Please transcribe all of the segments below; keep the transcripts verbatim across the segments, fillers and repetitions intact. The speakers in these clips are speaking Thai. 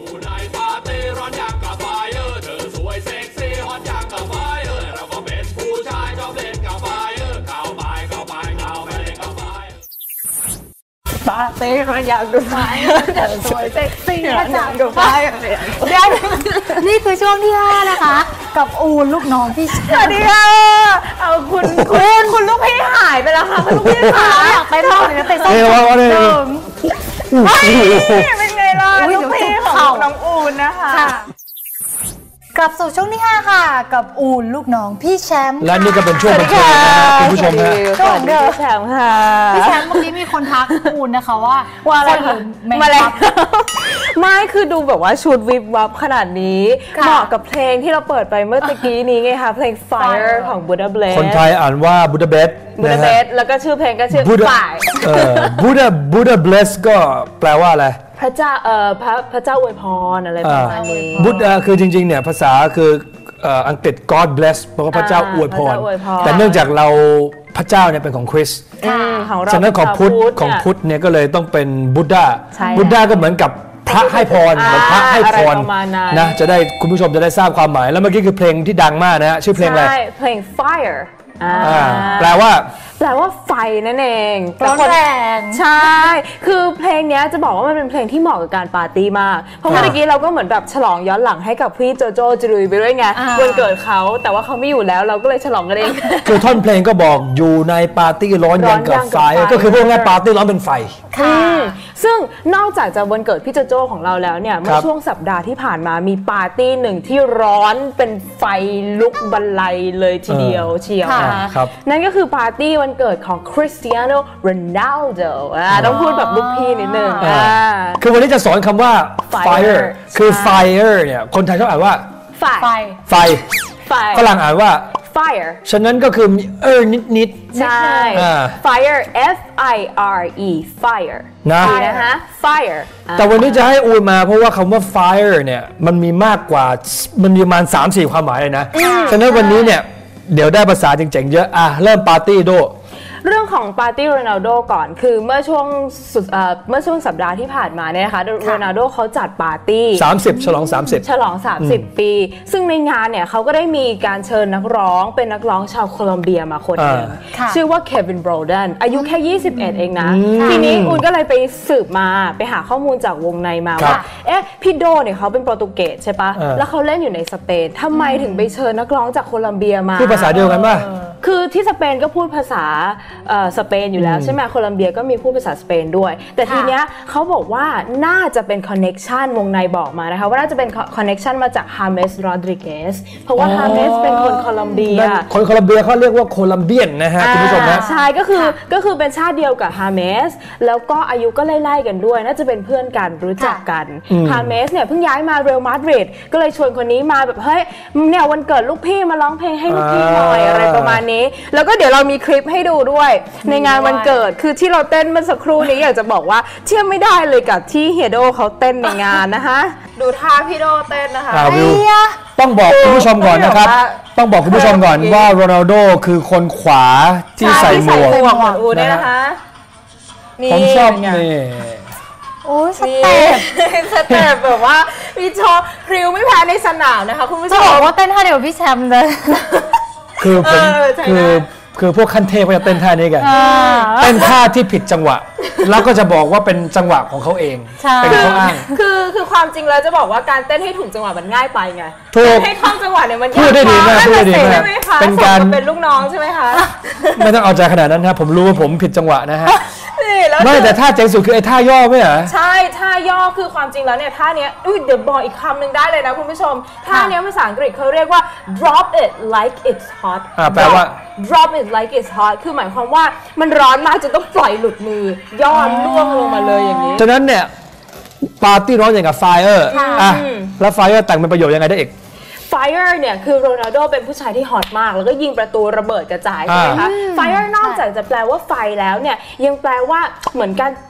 อยู่ในปาร์ตี้ร้อนอย่างกับไฟเออร์เธอสวยเซ็กซี่ฮอตอย่างกับไฟเออร์เราก็เป็นผู้ชายชอบเล่นกับไฟเออร์เข้าไปเข้าไปเข้าไปเล่นกับไฟปาเต้ก็อยากดูไฟแต่สวยเซ็กซี่ก็อยากดูไฟเดี๋ยวนี่คือช่วงที่ห้านะคะกับอูนลูกน้องพี่สวัสดีค่ะเอาคุณคุณคุณลูกพี่หายไปแล้วค่ะคุณลูกพี่หายอยากไปท่องเนี่ยไปส้มเดิมเป็นไงล่ะลูกพี่ของน้องอูนนะคะกลับสู่ช่วงที่ห้าค่ะกับอูนลูกน้องพี่แชมป์และนี่ก็เป็นช่วงบันเทิงนะคุณผู้ชมนะช่วงเดิมพี่แชมป์ค่ะพี่แชมป์เมื่อกี้มีคนทักอูนนะคะว่าว่าอะไรมาแล้วไม่คือดูแบบว่าชุดวิบวับขนาดนี้เหมาะกับเพลงที่เราเปิดไปเมื่อตะกี้นี้ไงคะเพลง Fire ของ Buddha Bless คนไทยอ่านว่า Buddha Bless Buddha Bless แล้วก็ชื่อเพลงก็ชื่อ Fire เอ่อ Buddha Buddha Bless ก็แปลว่าอะไรพระเจ้าเอ่อพระพระเจ้าอวยพรอะไรประมาณนี้บุตรคือจริงๆเนี่ยภาษาคืออังกฤษ God bless แปลว่าพระเจ้าอวยพรแต่เนื่องจากเราพระเจ้าเนี่ยเป็นของคริสต์ฉะนั้นของพุทธของพุทธเนี่ยก็เลยต้องเป็นบุตดาบุตดาก็เหมือนกับพระให้พรเหมือนพระให้พรนะจะได้คุณผู้ชมจะได้ทราบความหมายแล้วเมื่อกี้คือเพลงที่ดังมากนะชื่อเพลงอะไรเพลง Fire แปลว่าแปลว่าไฟนั่นเองร้อนแรงใช่คือเพลงนี้จะบอกว่ามันเป็นเพลงที่เหมาะกับการปาร์ตี้มากเพราะเมื่อกี้เราก็เหมือนแบบฉลองย้อนหลังให้กับพี่โจโจ้จรุยไปด้วยไงวันเกิดเขาแต่ว่าเขาไม่อยู่แล้วเราก็เลยฉลองกันเองคือท่อนเพลงก็บอกอยู่ในปาร์ตี้ร้อนยังกับไฟก็คือพวกนี้ปาร์ตี้ร้อนเป็นไฟซึ่งนอกจากจะวันเกิดพี่โจโจ้ของเราแล้วเนี่ยเมื่อช่วงสัปดาห์ที่ผ่านมามีปาร์ตี้หนึ่งที่ร้อนเป็นไฟลุกบรรลัยเลยทีเดียวเชียวนั่นก็คือปาร์ตี้วันเกิดของคริสเตียโนโรนัลโดต้องพูดแบบลูกพี่นิดนึงคือวันนี้จะสอนคำว่า fire คือ fire เนี่ยคนไทยชอบอ่านว่าไฟไฟฝรั่งอ่านว่า fire ฉะนั้นก็คือมีเออนิดๆใช่ fire F I R E fire นะนะคะ fire แต่วันนี้จะให้อูนมาเพราะว่าคำว่า fire เนี่ยมันมีมากกว่ามันมีประมาณ สามสี่ ความหมายเลยนะฉะนั้นวันนี้เนี่ยเดี๋ยวได้ภาษาเจ๋งๆเยอะอ่ะเริ่มปาร์ตี้โดเรื่องของปาร์ตี้โรนัลโดก่อนคือเมื่อช่วงเมื่อช่วงสัปดาห์ที่ผ่านมาเนี่ยนะคะโรนัลโดเขาจัดปาร์ตี้สามสิบฉลองสามสิบฉลองสามสิบปีซึ่งในงานเนี่ยเขาก็ได้มีการเชิญนักร้องเป็นนักร้องชาวโคลอมเบียมาคนหนึ่งชื่อว่าเควินโบรเดนอายุแค่ยี่สิบเอ็ดเองนะทีนี้อุ่นก็เลยไปสืบมาไปหาข้อมูลจากวงในมาว่าเอ๊ะพี่โดเนี่ยเขาเป็นโปรตุเกสใช่ปะแล้วเขาเล่นอยู่ในสเปนทำไมถึงไปเชิญนักร้องจากโคลอมเบียมาพูดภาษาเดียวกันป่ะคือที่สเปนก็พูดภาษาสเปนอยู่แล้วใช่ไหมโคลอมเบียก็มีพูดภาษาสเปนด้วยแต่ทีเนี้ยเขาบอกว่าน่าจะเป็นคอนเน็กชันวงในบอกมานะคะว่าน่าจะเป็นคอนเน็กชันมาจากฮาเมสโรดริเกสเพราะว่าฮาเมสเป็นคนโคลอมเบียคนโคลอมเบียเขาเรียกว่าโคลัมเบียนนะฮะคุณผู้ชมนะใช่ก็คือก็คือเป็นชาติเดียวกับฮาเมสแล้วก็อายุก็ไล่ๆกันด้วยน่าจะเป็นเพื่อนกันรู้จักกันฮาเมสเนี่ยเพิ่งย้ายมาเรอัลมาดริดก็เลยชวนคนนี้มาแบบเฮ้ยเนี่ยวันเกิดลูกพี่มาร้องเพลงให้ลูกพี่หน่อยอะไรประมาณนี้แล้วก็เดี๋ยวเรามีคลิปให้ดูด้วยในงานวันเกิดคือที่เราเต้นเมื่อสักครู่นี้อยากจะบอกว่าเทียบไม่ได้เลยกับที่เฮโดเขาเต้นในงานนะคะดูท่าพี่โดเต้นนะคะต้องบอกคุณผู้ชมก่อนนะครับต้องบอกคุณผู้ชมก่อนว่าโรนัลโดคือคนขวาที่ใส่หมวกเหมือนอูเนี่ยนะคะผมชอบนี่โอ้สเต็ปสเต็ปแบบว่ามีโชว์พริ้วไม่แพ้ในสนามนะคะคุณผู้ชมจะบอกว่าเต้นท่าเดียวพี่แชมป์เลยคือผมคือคือพวกขั้นเทพเขาจะเต้นท่านี้กันเต้นท่าที่ผิดจังหวะแล้วก็จะบอกว่าเป็นจังหวะของเขาเองเป็นข้ออ้างคือคือความจริงแล้วจะบอกว่าการเต้นให้ถูกจังหวะมันง่ายไปไงให้เข้าจังหวะเนี่ยมันพูดได้ดีมากพูดได้ดีมากเป็นการเป็นลูกน้องใช่ไหมคะไม่ต้องเอาใจขนาดนั้นนะผมรู้ว่าผมผิดจังหวะนะฮะไม่แต่ท่าเจ๋งสุดคือไอ้ท่าย่อไม่เหรอใช่ท่าย่อคือความจริงแล้วเนี่ยท่านี้อุ้ยเดี๋ยวบอกอีกคำหนึ่งได้เลยนะคุณผู้ชมท่านี้ภาษาอังกฤษเขาเรียกว่า drop it like it's hot แปลว่า drop it like it's hot คือหมายความว่ามันร้อนมากจนต้องปล่อยหลุดมือย่อล่วงลงมาเลยอย่างนี้ฉะนั้นเนี่ยปาร์ตี้ร้อนอย่างกับไฟเออร์อ่ะแล้วไฟเออร์แต่งเป็นประโยชน์ยังไงได้อีก Fire เนี่ยคือโรนัลโดเป็นผู้ชายที่ฮอตมากแล้วก็ยิงประตูระเบิดกระจายใช่ไหมคะ Fire นอกจากจะแปลว่าไฟแล้วเนี่ยยังแปลว่าเหมือนการ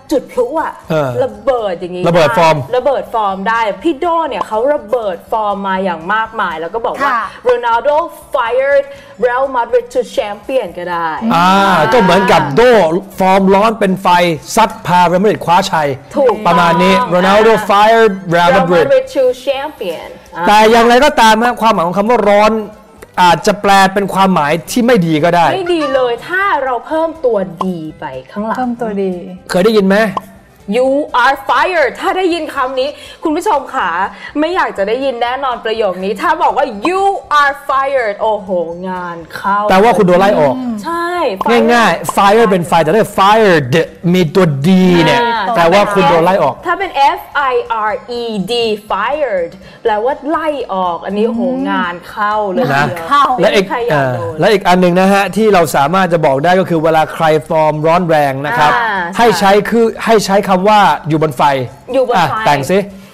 จุดพลุอะเออระเบิดอย่างนี้ระเบิดฟอร์มระเบิดฟอร์มได้พี่โดเนี่ยเขาระเบิดฟอร์มมาอย่างมากมายแล้วก็บอกว่าค่ะ Ronaldo fired Real Madrid to champion ก็ได้อ่าก็เหมือนกับโดฟอร์มร้อนเป็นไฟซัดพาเรอัลมาดริดคว้าชัยถูกประมาณนี้ต้อง Ronaldo fired Real Real Madrid Madrid to champion อ่าแต่อย่างไรก็ตามนะความหมายของคำว่าร้อนอาจจะแปลเป็นความหมายที่ไม่ดีก็ได้ไม่ดีเลยถ้าเราเพิ่มตัวดีไปข้างหลังเพิ่มตัวดีเคยได้ยินไหม You are fired ถ้าได้ยินคำนี้ คุณผู้ชมค่ะไม่อยากจะได้ยินแน่นอนประโยคนี้ ถ้าบอกว่า you are fired โอ้โหงานเข้าแปลว่าคุณโดนไล่ออกใช่ง่ายๆ fire เป็นไฟแต่ถ้า fired มีตัว d เนี่ยแปลว่าคุณโดนไล่ออกถ้าเป็น f i r e d fired แปลว่าไล่ออกอันนี้โอ้โหงานเข้าเลยนะทีเดียวเข้าและอีกไม่มีใครอยากโดนและอีกอันหนึ่งนะฮะที่เราสามารถจะบอกได้ก็คือเวลาใครฟอร์มร้อนแรงนะครับอ่าให้ใช้คือให้ใช้คำว่าอยู่บนไฟอยู่บนไฟะแต่งซิ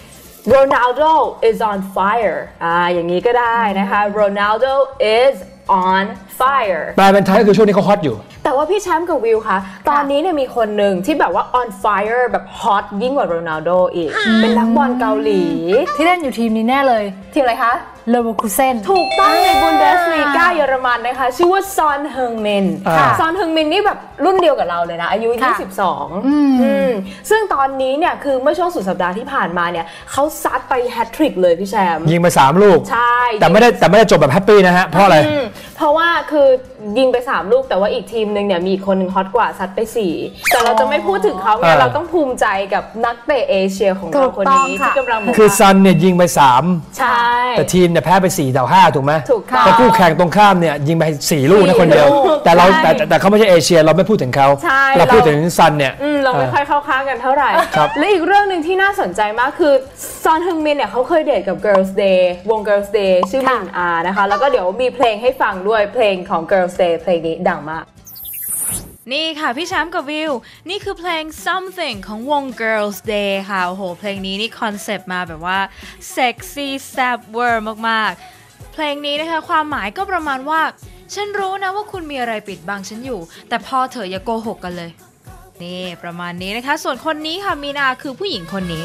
Ronaldo is on fire อ่าอย่างนี้ก็ได้นะคะ Ronaldo is on fire แปลเป็นไทยก็คือช่วงนี้เขาฮอตอยู่แต่ว่าพี่แชมป์กับวิวคะตอนนี้เนี่ยมีคนหนึ่งที่แบบว่า on fire แบบฮอตยิ่งกว่าโรนัลโดอีก เป็นนักบอลเกาหลีที่เล่นอยู่ทีมนี้แน่เลยทีมอะไรคะเลเวอร์คูเซนถูกต้องในบุนเดสลีกาเยอรมันนะคะ ชื่อว่าซอนเฮิงมินอ่าซอนเฮิงมินนี่แบบรุ่นเดียวกับเราเลยนะ อายุค่ะยี่สิบสองอืมซึ่งตอนนี้เนี่ยคือเมื่อช่วงสุดสัปดาห์ที่ผ่านมาเนี่ยเขาซัดไปแฮตทริกเลยพี่แชมป์ยิงไปสามลูกใช่แต่ไม่ได้แต่ไม่ได้จบแบบแฮปปี้นะฮะ เพราะอะไรอืมเพราะว่าคือยิงไปสามลูกแต่ว่าอีกทีมหนึ่งเนี่ยมีอีกคนหนึ่งฮอตกว่าซัดไปสี่แต่เราจะไม่พูดถึงเขาไงอ่าเราต้องภูมิใจกับนักเตะเอเชียของถูเรากคนต้องนี้ค่ะที่กำลังบอกคือว่าซันเนี่ยยิงไปสามใช่แต่ทีมเนี่ยแพ้ไปสี่ต่อห้าถูกไหมถูกต้องแต่คู่แข่งตรงข้ามเนี่ยยิงไปสี่ลูกนะคนเดียวสี่ลูกแต่เราใช่แต่แต่แต่เขาไม่ใช่เอเชียเราไม่พูดถึงเขาใช่เราพูดเราถึงซันเนี่ยอืมเราไม่ค่อยเข้าข้างกันเท่าไหร่ครับและอีกเรื่องหนึ่งที่น่าสนใจมากคือซอนฮึงมินเนี่ยเขาเคยเดทกับ Girls Day วง Girls Day ชื่อมินอานะคะแล้วก็เดี๋ยวมีเพลงให้ฟังด้วยเพลงของ Girls Day เพลงนี้ดังมากนี่ค่ะพี่แชมป์กับวิวนี่คือเพลง something ของวง Girls Day ค่ะโอ้โหเพลงนี้นี่คอนเซปต์มาแบบว่า sexy sad word มากๆเพลงนี้นะคะความหมายก็ประมาณว่าฉันรู้นะว่าคุณมีอะไรปิดบังฉันอยู่แต่พอเถอะอย่าโกหกกันเลยนี่ประมาณนี้นะคะส่วนคนนี้ค่ะมีนาคือผู้หญิงคนนี้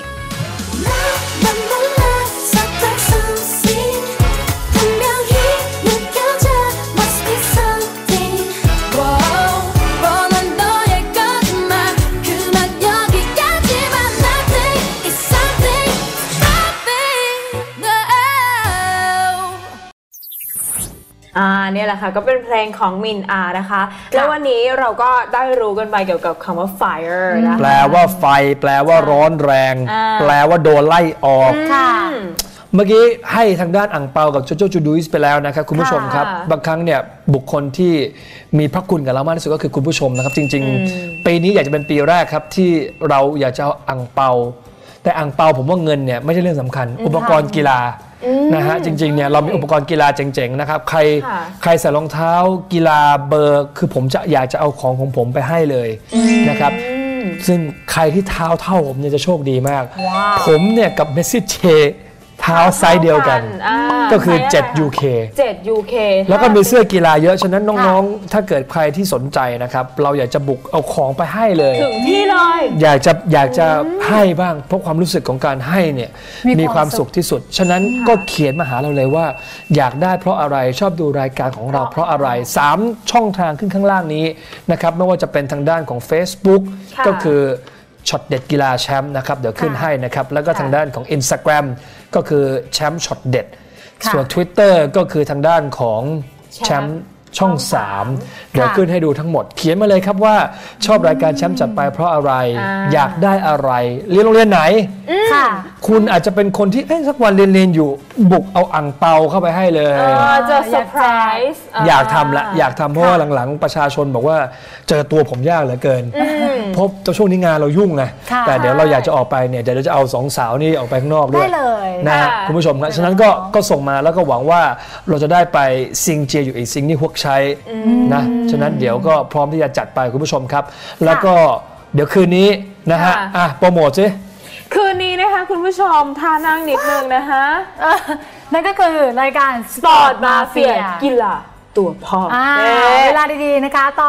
อ่าเนี่ยแหละค่ะก็เป็นเพลงของมินอานะคะ แล้ววันนี้เราก็ได้รู้กันไปเกี่ยวกับคำว่า fire นะคะแปลว่าไฟ แปลว่าร้อนแรงอ่าแปลว่าโดนไล่ออกค่ะเมื่อกี้ให้ทางด้านอ่างเปากับโจโจจูดุยส์ไปแล้วนะครับคุณผู้ชมครับค่ะบางครั้งเนี่ยบุคคลที่มีพระคุณกับเรามากที่สุดก็คือคุณผู้ชมนะครับ จริง ๆ ปีนี้อยากจะเป็นปีแรกครับที่เราอยากจะเอาอ่างเปา แต่อ่างเปาผมว่าเงินเนี่ยไม่ใช่เรื่องสำคัญ อุปกรณ์กีฬานะฮะจริงๆเนี่ยเรามีอุปกรณ์กีฬาเจ๋งๆนะครับใครค่ะใครใส่รองเท้ากีฬาเบอร์คือผมจะอยากจะเอาของของผมไปให้เลยนะครับซึ่งใครที่เท้าเท่าผมเนี่ยจะโชคดีมาก ผมเนี่ยกับเมสซี่เจเท้าไซส์เดียวกันอ่าก็คือไซส์อะไรเจ็ด ยู เคเจ็ด ยู เคแล้วก็มีเสื้อกีฬาเยอะ ฉะนั้นน้องๆ ถ้าเกิดใครที่สนใจนะครับ เราอยากจะบุกเอาของไปให้เลยถึงที่เลยอยากจะอยากจะให้บ้าง เพราะความรู้สึกของการให้เนี่ยมีมีความ มคาวสุสุขขที่สุด ฉะนั้นก็เขียนมาหาเราเลยว่า อยากได้เพราะอะไรชอบดูรายการของเราเพราะอะไรสามช่องทางขึ้นข้างล่างนี้นะครับไม่ว่าจะเป็นทางด้านของ Facebook ค่ะก็คือช็อตเด็ดกีฬาแชมป์นะครับเดี๋ยวขึ้นให้นะครับแล้วก็ทางด้านของ Instagram ก็คือแชมป์ช็อตเด็ดค่ะส่วน Twitter ก็คือทางด้านของแชมป์ช่องสามเดี๋ยวขึ้นให้ดูทั้งหมด เขียนมาเลยครับว่าชอบรายการแชมป์จัดไปเพราะอะไรอ่าอยากได้อะไรเรียนโรงเรียนไหนค่ะคุณอาจจะเป็นคนที่เอ๊ะสักวันเรียนเรียนอยู่บุกเอาอ่างเปาเข้าไปให้เลยเออจะเซอร์ไพรส์อยากทำละอยากทำเพราะว่าหลังๆประชาชนบอกว่าเจอตัวผมยากเหลือเกินเพราะช่วงนี้งานเรายุ่งไงค่ะแต่เดี๋ยวเราอยากจะออกไปเนี่ยเดี๋ยวเราจะเอาสองสาวนี่ออกไปข้างนอกด้วยได้เลยนะฮะค่ะคุณผู้ชมครับฉะนั้นก็ก็ส่งมาแล้วก็หวังว่าเราจะได้ไปซิงเจียอยู่อีกซิงที่พวกใช้นะฉะนั้นเดี๋ยวก็พร้อมที่จะจัดไปคุณผู้ชมครับ แล้วก็เดี๋ยวคืนนี้นะฮะค่ะอ่ะโปรโมทสิคืนนี้นะคะคุณผู้ชมท่านั่งนิดนึงนะคะเออนั่นก็คือรายการสปอร์ตมาเฟียกีฬาตัวพ่ออ่าเอ๊ะเวลาดีๆนะคะ ตอน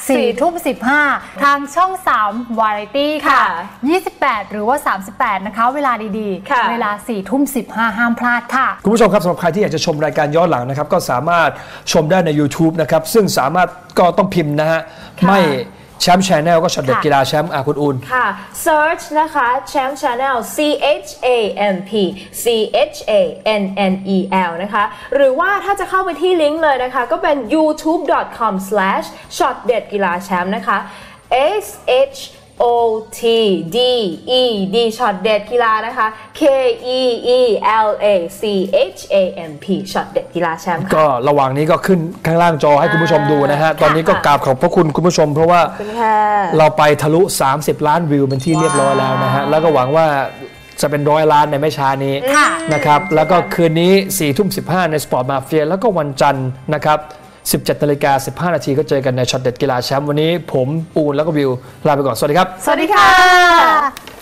สี่ทุ่มสิบห้าทางช่องสาม Variety ค่ะค่ะยี่สิบแปดหรือว่าสามสิบแปดนะคะเวลาดีๆค่ะเวลาสี่ทุ่มสิบห้าห้ามพลาดค่ะคุณผู้ชมครับสำหรับใครที่อยากจะชมรายการย้อนหลังนะครับก็สามารถชมได้ใน YouTube นะครับซึ่งสามารถก็ต้องพิมพ์นะฮะไม่แชมป์ชาแนลก็ช็อตเด็ดกีฬาแชมป์อาคุณอูนค่ะ search นะคะแชมป์ Channel C H A M P C H A N N E L นะคะหรือว่าถ้าจะเข้าไปที่ลิงก์เลยนะคะก็เป็น ยูทูบ ดอท คอม สแลช ช็อตเด็ดกีฬาแชมป์นะคะ S H O T D E D ช็อตเด็ดกีฬานะคะ K E E L A C H A M P ช็อตเด็ดกีฬาแชมป์ค่ะก็ระหว่างนี้ก็ขึ้นข้างล่างจอให้คุณผู้ชมดูนะฮะตอนนี้ก็กราบขอบพระคุณคุณผู้ชมเพราะว่าขอบคุณค่ะเราไปทะลุสามสิบล้านวิวเป็นที่เรียบร้อยแล้วนะฮะแล้วก็หวังว่าจะเป็นร้อยล้านในไม่ช้านี้นะครับแล้วก็คืนนี้สี่ทุ่มสิบห้าในสปอร์ตมาเฟียแล้วก็วันจันทร์นะครับสิบเจ็ดนาฬิกาสิบห้านาทีก็เจอกันในช็อตเด็ดกีฬาแชมป์วันนี้ผมปูนแล้วก็วิวลาไปก่อนสวัสดีครับสวัสดีค่ะ